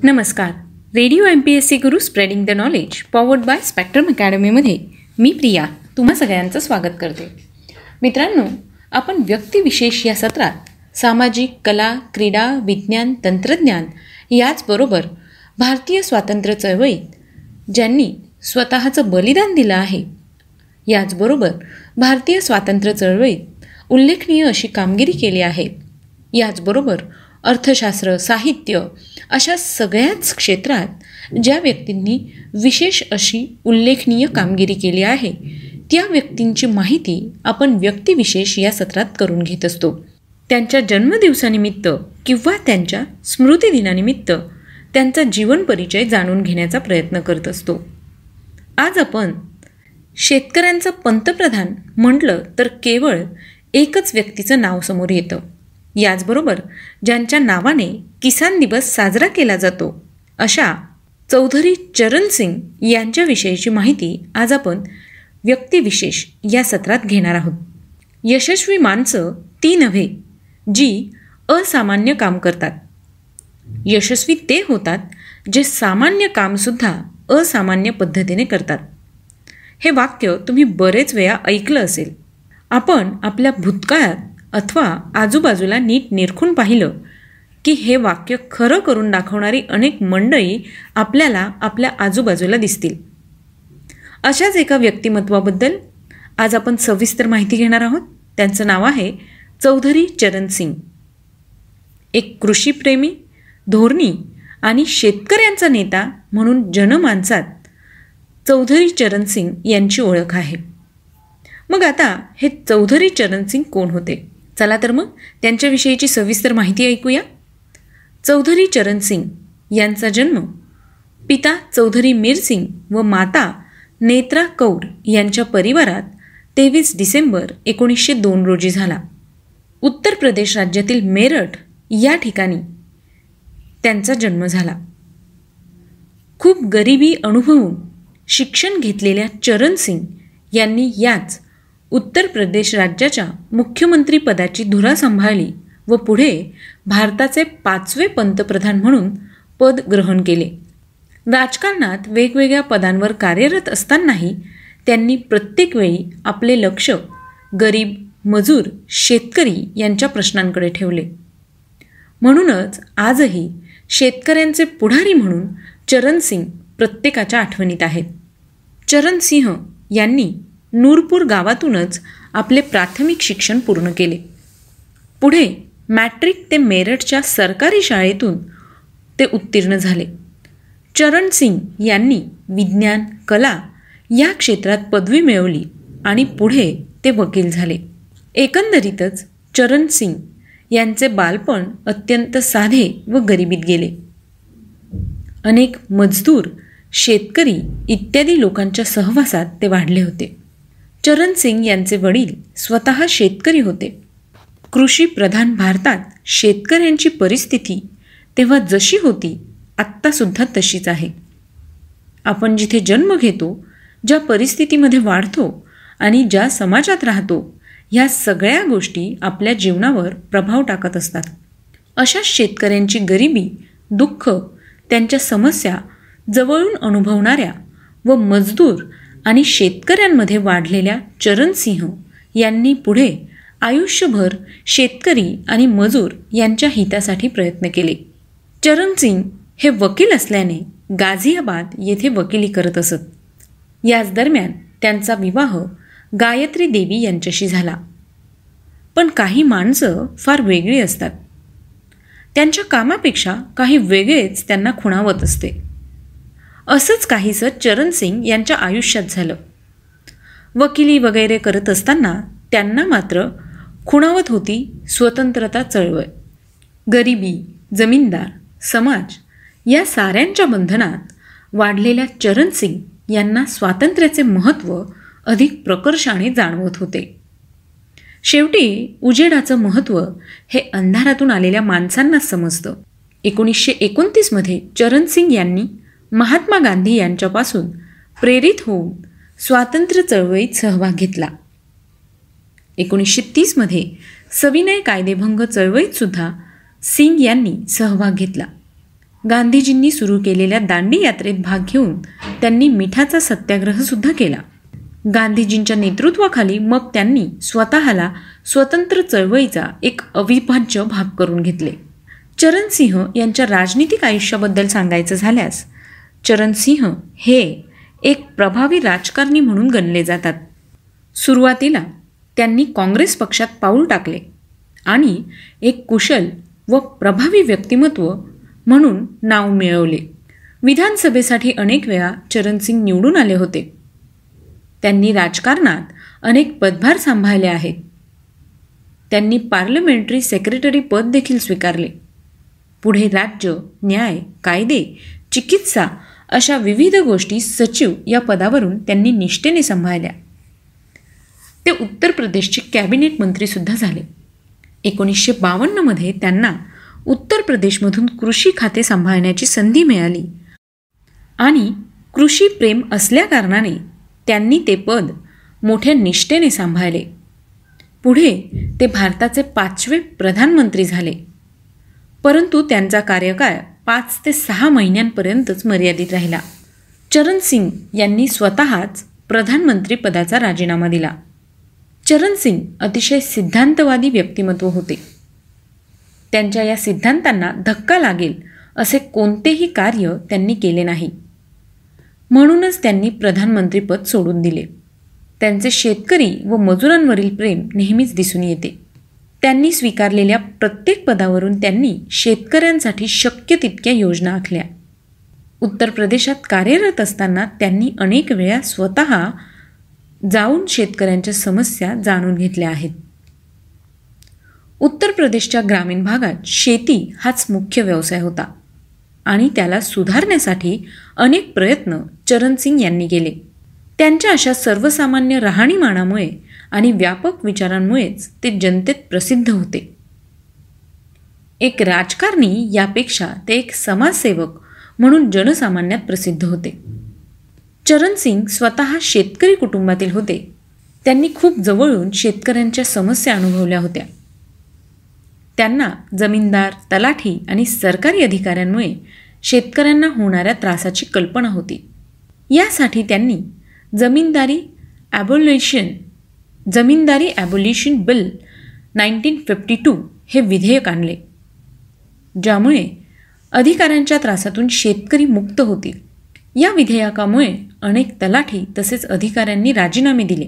नमस्कार. Radio MPSC Guru spreading the knowledge powered by Spectrum अकॅडमीमध्ये मी प्रिया तुम्हा सगळ्यांचं स्वागत करते. मित्रांनो, आपण व्यक्तिविशेष या सत्रात सामाजिक, कला, क्रीडा, विज्ञान, तंत्रज्ञान याचबरोबर भारतीय स्वातंत्र्य चळवळीत ज्यांनी स्वतःचं बलिदान दिलं आहे, याचबरोबर भारतीय स्वातंत्र्य चळवळीत उल्लेखनीय अशी कामगिरी केली आहे, याचबरोबर अर्थशास्त्र, साहित्य अशा सगळ्याच क्षेत्रात ज्या व्यक्तींनी विशेष अशी उल्लेखनीय कामगिरी केली आहे, त्या व्यक्तींची माहिती आपण व्यक्तिविशेष या सत्रात करून घेत असतो. त्यांच्या जन्मदिवसानिमित्त किंवा त्यांच्या स्मृतिदिनानिमित्त त्यांचा जीवन परिचय जाणून घेण्याचा प्रयत्न करत असतो. आज आपण शेतकऱ्यांचं पंतप्रधान म्हटलं तर केवळ एकच व्यक्तीचं नाव समोर येतं. याचबरोबर ज्यांच्या नावाने किसान दिवस साजरा केला जातो अशा चौधरी चरण सिंग यांच्याविषयीची माहिती आज आपण व्यक्तिविशेष या सत्रात घेणार आहोत. यशस्वी माणसं ती नव्हे जी असामान्य काम करतात. यशस्वी ते होतात जे सामान्य कामसुद्धा असामान्य पद्धतीने करतात. हे वाक्य तुम्ही बरेच वेळा ऐकलं असेल. आपण आपल्या भूतकाळात अथवा आजूबाजूला नीट निरखून पाहिलं की हे वाक्य खरं करून दाखवणारी अनेक मंडळी आपल्याला आपल्या आजूबाजूला दिसतील. अशाच एका व्यक्तिमत्वाबद्दल आज आपण सविस्तर माहिती घेणार आहोत. त्यांचं नाव आहे चौधरी चरण सिंग. एक कृषीप्रेमी, धोरणी आणि शेतकऱ्यांचा नेता म्हणून जनमानसात चौधरी चरण सिंग यांची ओळख आहे. मग आता हे चौधरी चरण सिंग कोण होते? चला तर मग त्यांच्याविषयीची सविस्तर माहिती ऐकूया. चौधरी चरण सिंग यांचा जन्म पिता चौधरी मीर सिंग व माता नेत्रा कौर यांच्या परिवारात 23 डिसेंबर 1902 रोजी झाला. उत्तर प्रदेश राज्यातील मेरठ या ठिकाणी त्यांचा जन्म झाला. खूप गरिबी अनुभवून शिक्षण घेतलेल्या चरण सिंग यांनी याच उत्तर प्रदेश राज्याच्या मुख्यमंत्री पदाची धुरा सांभाळली व पुढे भारताचे 5वे पंतप्रधान म्हणून पद ग्रहण केले. राजकारणात वेगवेगळ्या पदांवर कार्यरत असतानाही त्यांनी प्रत्येक वेळी आपले लक्ष गरीब, मजूर, शेतकरी यांच्या प्रश्नांकडे ठेवले. म्हणूनच आजही शेतकऱ्यांचे पुढारी म्हणून चरण सिंग प्रत्येकाच्या आठवणीत आहेत. चरण सिंह यांनी नूरपूर गावातूनच आपले प्राथमिक शिक्षण पूर्ण केले. पुढे मॅट्रिक ते मेरठच्या सरकारी शाळेतून ते उत्तीर्ण झाले. चरण सिंग यांनी विज्ञान, कला या क्षेत्रात पदवी मिळवली आणि पुढे ते वकील झाले. एकंदरीतच चरण सिंग यांचे बालपण अत्यंत साधे व गरिबीत गेले. अनेक मजदूर, शेतकरी इत्यादी लोकांच्या सहवासात ते वाढले होते. चरण सिंग यांचे वडील स्वतः शेतकरी होते. कृषीप्रधान भारतात शेतकऱ्यांची परिस्थिती तेव्हा जशी होती आत्तासुद्धा तशीच आहे. आपण जिथे जन्म घेतो, ज्या परिस्थितीमध्ये वाढतो आणि ज्या समाजात राहतो, ह्या सगळ्या गोष्टी आपल्या जीवनावर प्रभाव टाकत असतात. अशाच शेतकऱ्यांची गरिबी, दुःख, त्यांच्या समस्या जवळून अनुभवणाऱ्या व मजदूर आणि शेतकऱ्यांमध्ये वाढलेल्या चरण सिंह यांनी पुढे आयुष्यभर शेतकरी आणि मजूर यांच्या हितासाठी प्रयत्न केले. चरण सिंग हे वकील असल्याने गाझियाबाद येथे वकिली करत असत. याच दरम्यान त्यांचा विवाह गायत्री देवी यांच्याशी झाला. पण काही माणसं फार वेगळी असतात. त्यांच्या कामापेक्षा काही वेगळेच त्यांना खुणावत असते. असंच काहीसं चरण सिंग यांच्या आयुष्यात झालं. वकिली वगैरे करत असताना त्यांना मात्र खुणावत होती स्वतंत्रता चळवळ. गरिबी, जमीनदार, समाज या साऱ्यांच्या बंधनात वाढलेल्या चरण सिंग यांना स्वातंत्र्याचे महत्त्व अधिक प्रकर्षाने जाणवत होते. शेवटी उजेडाचं महत्त्व हे अंधारातून आलेल्या माणसांनाच समजतं. 1929 चरण सिंग यांनी महात्मा गांधी यांच्यापासून प्रेरित होऊन स्वातंत्र्य चळवळीत सहभाग घेतला. 1930 सविनय कायदेभंग चळवळीतसुद्धा सिंग यांनी सहभाग घेतला. गांधीजींनी सुरू केलेल्या दांडी यात्रेत भाग घेऊन त्यांनी मिठाचा सत्याग्रह सुद्धा केला. गांधीजींच्या नेतृत्वाखाली मग त्यांनी स्वतःला स्वतंत्र चळवळीचा एक अविभाज्य भाग करून घेतले. चरणसिंह यांच्या राजनीतिक आयुष्याबद्दल सांगायचं झाल्यास चरणसिंह हे एक प्रभावी राजकारणी म्हणून गणले जातात. सुरुवातीला त्यांनी काँग्रेस पक्षात पाऊल टाकले आणि एक कुशल व प्रभावी व्यक्तिमत्व म्हणून नाव मिळवले. विधानसभेसाठी अनेक वेळा चरणसिंग निवडून आले होते. त्यांनी राजकारणात अनेक पदभार सांभाळले आहेत. त्यांनी पार्लमेंटरी सेक्रेटरी पद देखील स्वीकारले. पुढे राज्य, न्याय, कायदे, चिकित्सा अशा विविध गोष्टी सचिव या पदावरून त्यांनी निष्ठेने सांभाळल्या. ते उत्तर प्रदेशचे कॅबिनेट मंत्रीसुद्धा झाले. 1952 त्यांना उत्तर प्रदेशमधून कृषी खाते सांभाळण्याची संधी मिळाली आणि कृषी प्रेम असल्याकारणाने त्यांनी ते पद मोठ्या निष्ठेने सांभाळले. पुढे ते भारताचे 5वे प्रधानमंत्री झाले. परंतु त्यांचा कार्यकाळ 5 ते 6 महिन्यांपर्यंतच मर्यादित राहिला. चरणसिंग यांनी स्वतःच प्रधानमंत्री पदाचा राजीनामा दिला. चरणसिंग अतिशय सिद्धांतवादी व्यक्तिमत्व होते. त्यांच्या या सिद्धांतांना धक्का लागेल असे कोणतेही कार्य त्यांनी केले नाही. म्हणूनच त्यांनी प्रधानमंत्रीपद सोडून दिले. त्यांचे शेतकरी व मजुरांवरील प्रेम नेहमीच दिसून येते. त्यांनी स्वीकारलेल्या प्रत्येक पदावरून त्यांनी शेतकऱ्यांसाठी शक्य तितक्या योजना आखल्या. उत्तर प्रदेशात कार्यरत असताना त्यांनी अनेक वेळा स्वतः जाऊन शेतकऱ्यांच्या समस्या जाणून घेतल्या आहेत. उत्तर प्रदेशच्या ग्रामीण भागात शेती हाच मुख्य व्यवसाय होता आणि त्याला सुधारण्यासाठी अनेक प्रयत्न चरणसिंग यांनी केले. त्यांच्या अशा सर्वसामान्य राहणीमानामुळे आणि व्यापक विचारांमुळेच ते जनतेत प्रसिद्ध होते. एक राजकारणी यापेक्षा ते एक समाजसेवक म्हणून जनसामान्यात प्रसिद्ध होते. चरणसिंग स्वतः शेतकरी कुटुंबातील होते. त्यांनी खूप जवळून शेतकऱ्यांच्या समस्या अनुभवल्या होत्या. त्यांना जमीनदार, तलाठी आणि सरकारी अधिकाऱ्यांमुळे शेतकऱ्यांना होणाऱ्या त्रासाची कल्पना होती. यासाठी त्यांनी जमीनदारी ॲबोलिशन बिल 1952 हे विधेयक आणले, ज्यामुळे अधिकाऱ्यांच्या त्रासातून शेतकरी मुक्त होतील. या विधेयकामुळे अनेक तलाठी तसेच अधिकाऱ्यांनी राजीनामे दिले.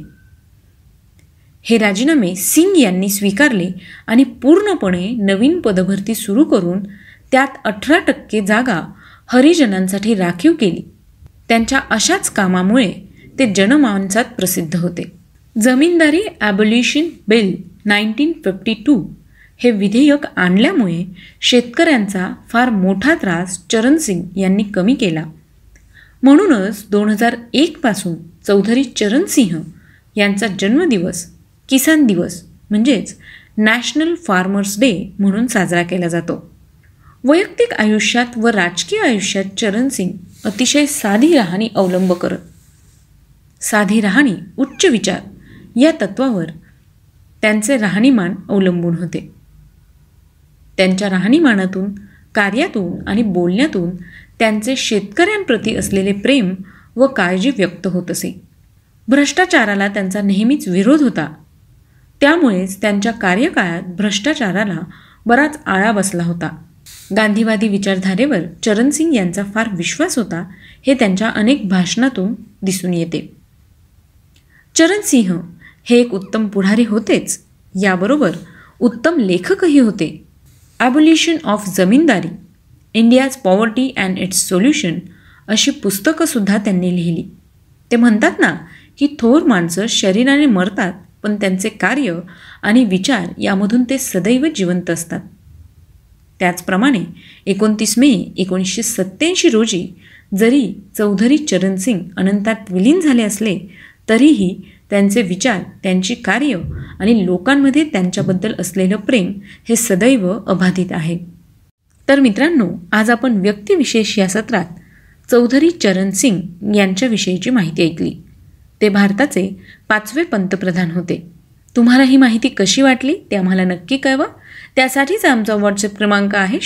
हे राजीनामे सिंग यांनी स्वीकारले आणि पूर्णपणे नवीन पदभरती सुरू करून त्यात 18% जागा हरिजनांसाठी राखीव केली. त्यांच्या अशाच कामामुळे ते जनमानसात प्रसिद्ध होते. जमीनदारी ॲबोलिशन बिल 1952 हे विधेयक आणल्यामुळे शेतकऱ्यांचा फार मोठा त्रास चरणसिंग यांनी कमी केला. म्हणूनच 2001 पासून चौधरी चरणसिंह यांचा जन्मदिवस किसान दिवस म्हणजेच नॅशनल फार्मर्स डे म्हणून साजरा केला जातो. वैयक्तिक आयुष्यात व राजकीय आयुष्यात चरणसिंग अतिशय साधी राहणी अवलंब करत. साधी राहणी, उच्च विचार या तत्वावर त्यांचे राहणीमान अवलंबून होते. त्यांच्या राहणीमानातून, कार्यातून आणि बोलण्यातून त्यांचे शेतकऱ्यांप्रती असलेले प्रेम व काळजी व्यक्त होत असे. भ्रष्टाचाराला त्यांचा नेहमीच विरोध होता. त्यामुळेच त्यांच्या कार्यकाळात भ्रष्टाचाराला बराच आळा बसला होता. गांधीवादी विचारधारेवर चरणसिंग यांचा फार विश्वास होता हे त्यांच्या अनेक भाषणातून दिसून येते. चरणसिंह हे एक उत्तम पुढारी होतेच, याबरोबर उत्तम लेखकही होते. Abolition of zamindari, India's poverty and its solution अशी पुस्तकंसुद्धा त्यांनी लिहिली. ते म्हणतात ना की थोर माणसं शरीराने मरतात पण त्यांचे कार्य आणि विचार यामधून ते सदैव जिवंत असतात. त्याचप्रमाणे 29 मे 1987 रोजी जरी चौधरी चरणसिंग अनंतात विलीन झाले असले तरीही त्यांचे विचार, त्यांची कार्य आणि लोकांमध्ये त्यांच्याबद्दल असलेलं प्रेम हे सदैव अबाधित आहे. तर मित्रांनो, आज आपण व्यक्तिविशेष या सत्रात चौधरी चरणसिंग यांच्याविषयीची माहिती ऐकली. ते भारताचे 5वे पंतप्रधान होते. तुम्हाला ही माहिती कशी वाटली ते आम्हाला नक्की कळवा. त्यासाठीचा आमचा व्हॉट्सअप क्रमांक आहे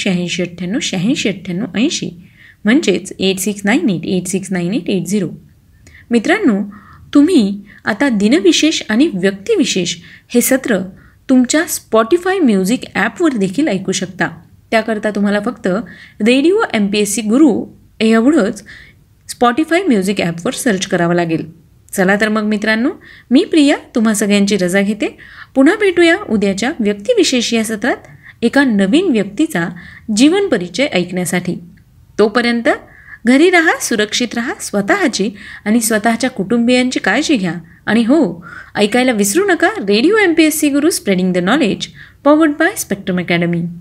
8698 म्हणजेच 8698869880. मित्रांनो, तुम्ही आता दिनविशेष आणि व्यक्तिविशेष हे सत्र तुमच्या स्पॉटिफाय म्युझिक ॲपवर देखील ऐकू शकता. त्याकरता तुम्हाला फक्त रेडिओ MPSC गुरु एवढंच स्पॉटिफाय म्युझिक ॲपवर सर्च करावं लागेल. चला तर मग मित्रांनो, मी प्रिया तुम्हा सगळ्यांची रजा घेते. पुन्हा भेटूया उद्याच्या व्यक्तिविशेष या सत्रात एका नवीन व्यक्तीचा जीवन परिचय ऐकण्यासाठी. तोपर्यंत घरी राहा, सुरक्षित राहा, स्वतःची आणि स्वतःच्या कुटुंबियांची काळजी घ्या. आणि हो, ऐकायला विसरू नका radio MPSC Guru spreading the knowledge, powered by Spectrum academy.